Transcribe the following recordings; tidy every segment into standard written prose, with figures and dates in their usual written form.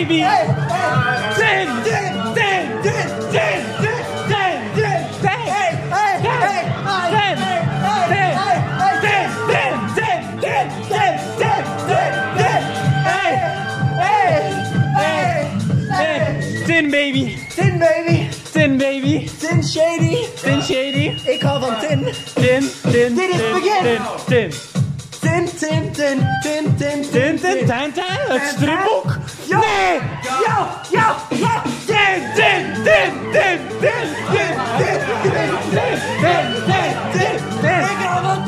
baby! Tin! Tin baby! Tin baby! Tin baby! Tin shady! Tin shady! Ik hou van tin! Tin! Dit is het begin! Tin! Tin! Het stripboek! Nee! Ja! Ik hou van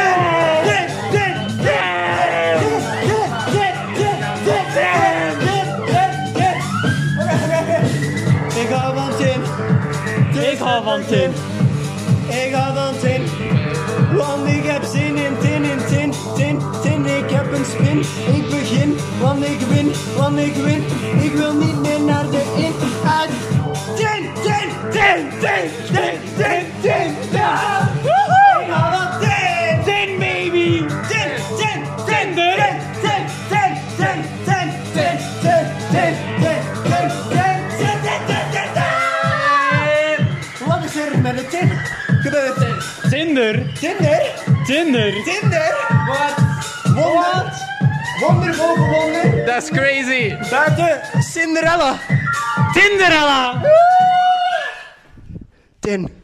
Ik hou van tin! Ik hou van tin, want ik heb zin in tin. Ik heb een spin, ik begin, want ik win. Ik wil niet meer naar de in-uit. Tin! Ik hou van tin! Tin baby! Wat is er met de tin gebeurd? Tinder? Wat? Wonder boven wonder. That's crazy! Buiten Cinderella. Tinderella! Tin.